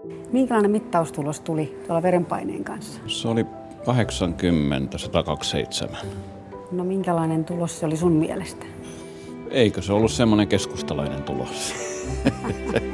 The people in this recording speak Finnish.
Minkälainen mittaustulos tuli tuolla verenpaineen kanssa? Se oli 80/127. No minkälainen tulos se oli sun mielestä? Eikö se ollut semmoinen keskustalainen tulos?